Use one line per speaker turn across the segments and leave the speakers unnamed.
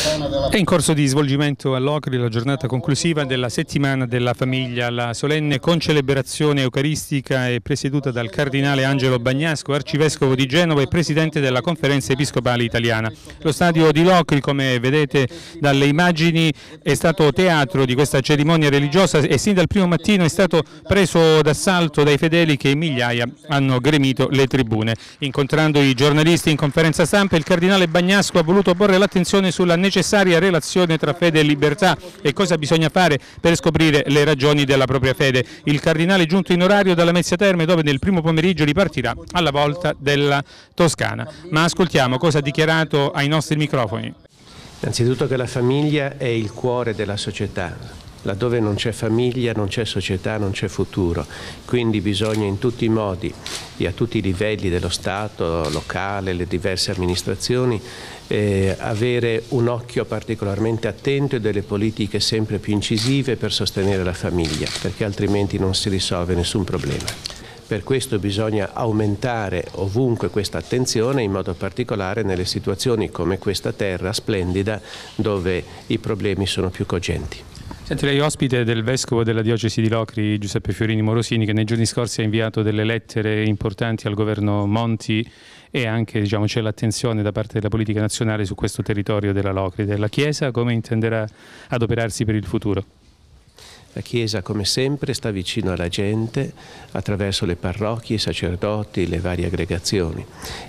È in corso di svolgimento a Locri la giornata conclusiva della settimana della famiglia. La solenne concelebrazione eucaristica è presieduta dal cardinale Angelo Bagnasco, arcivescovo di Genova e presidente della Conferenza Episcopale Italiana. Lo stadio di Locri, come vedete dalle immagini, è stato teatro di questa cerimonia religiosa e sin dal primo mattino è stato preso d'assalto dai fedeli che in migliaia hanno gremito le tribune. Incontrando i giornalisti in conferenza stampa, il cardinale Bagnasco ha voluto porre l'attenzione sulla necessaria relazione tra fede e libertà e cosa bisogna fare per scoprire le ragioni della propria fede. Il cardinale è giunto in orario dalla Mezzia Terme, dove nel primo pomeriggio ripartirà alla volta della Toscana. Ma ascoltiamo cosa ha dichiarato ai nostri microfoni.
Innanzitutto che la famiglia è il cuore della società. Laddove non c'è famiglia, non c'è società, non c'è futuro. Quindi bisogna in tutti i modi e a tutti i livelli dello Stato, locale, le diverse amministrazioni, avere un occhio particolarmente attento e delle politiche sempre più incisive per sostenere la famiglia, perché altrimenti non si risolve nessun problema. Per questo bisogna aumentare ovunque questa attenzione, in modo particolare nelle situazioni come questa terra splendida dove i problemi sono più cogenti.
Senti, lei è ospite del vescovo della diocesi di Locri, Giuseppe Fiorini Morosini, che nei giorni scorsi ha inviato delle lettere importanti al governo Monti e anche c'è l'attenzione da parte della politica nazionale su questo territorio della Locri. La Chiesa come intenderà adoperarsi per il futuro?
La Chiesa, come sempre, sta vicino alla gente attraverso le parrocchie, i sacerdoti, le varie aggregazioni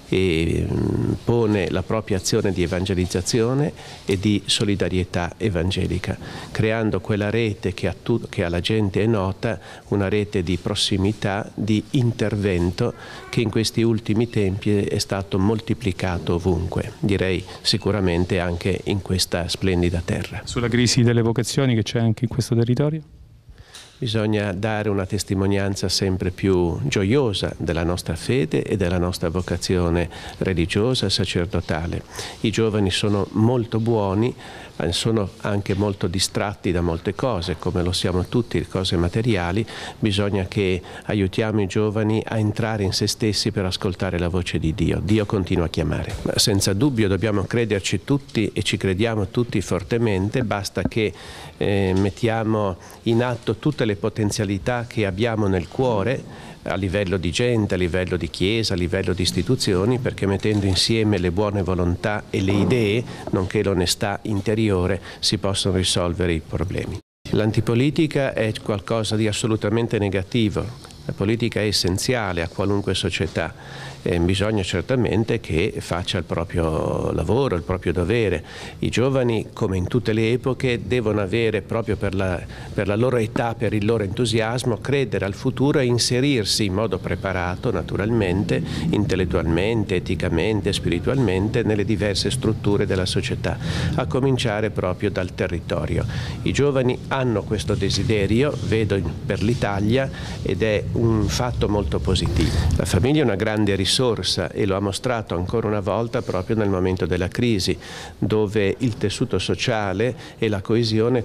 e pone la propria azione di evangelizzazione e di solidarietà evangelica, creando quella rete che alla gente è nota, una rete di prossimità, di intervento che in questi ultimi tempi è stato moltiplicato ovunque, direi sicuramente anche in questa splendida terra.
Sulla crisi delle vocazioni che c'è anche in questo territorio?
Bisogna dare una testimonianza sempre più gioiosa della nostra fede e della nostra vocazione religiosa e sacerdotale. I giovani sono molto buoni, sono anche molto distratti da molte cose, come lo siamo tutti, cose materiali. Bisogna che aiutiamo i giovani a entrare in se stessi per ascoltare la voce di Dio. Dio continua a chiamare. Ma senza dubbio dobbiamo crederci tutti e ci crediamo tutti fortemente, basta che mettiamo in atto tutte le potenzialità che abbiamo nel cuore, a livello di gente, a livello di chiesa, a livello di istituzioni, perché mettendo insieme le buone volontà e le idee, nonché l'onestà interiore, si possono risolvere i problemi. L'antipolitica è qualcosa di assolutamente negativo. La politica è essenziale a qualunque società e bisogna certamente che faccia il proprio lavoro, il proprio dovere. I giovani, come in tutte le epoche, devono avere proprio per la loro età, per il loro entusiasmo, credere al futuro e inserirsi in modo preparato, naturalmente, intellettualmente, eticamente, spiritualmente, nelle diverse strutture della società, a cominciare proprio dal territorio. I giovani hanno questo desiderio, vedo per l'Italia, ed è un fatto molto positivo. La famiglia è una grande risorsa e lo ha mostrato ancora una volta proprio nel momento della crisi, dove il tessuto sociale e la coesione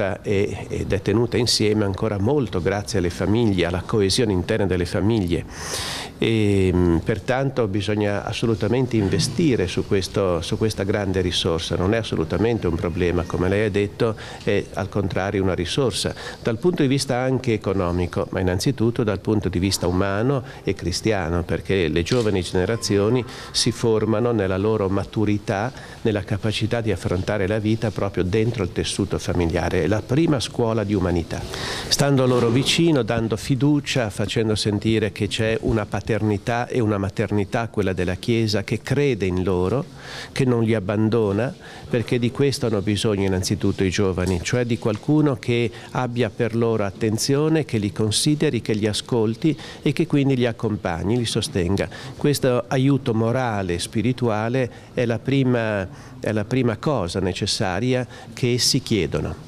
ed è tenuta insieme ancora molto grazie alle famiglie, alla coesione interna delle famiglie. E pertanto bisogna assolutamente investire su questa grande risorsa. Non è assolutamente un problema, come lei ha detto, è al contrario una risorsa dal punto di vista anche economico, ma innanzitutto dal punto di vista umano e cristiano, perché le giovani generazioni si formano nella loro maturità, nella capacità di affrontare la vita proprio dentro il tessuto familiare. È la prima scuola di umanità. Stando loro vicino, dando fiducia, facendo sentire che c'è una paternità e una maternità, quella della Chiesa, che crede in loro, che non li abbandona, perché di questo hanno bisogno innanzitutto i giovani, cioè di qualcuno che abbia per loro attenzione, che li consideri, che li ascolti e che quindi li accompagni, li sostenga. Questo aiuto morale e spirituale è la prima cosa necessaria che essi chiedono.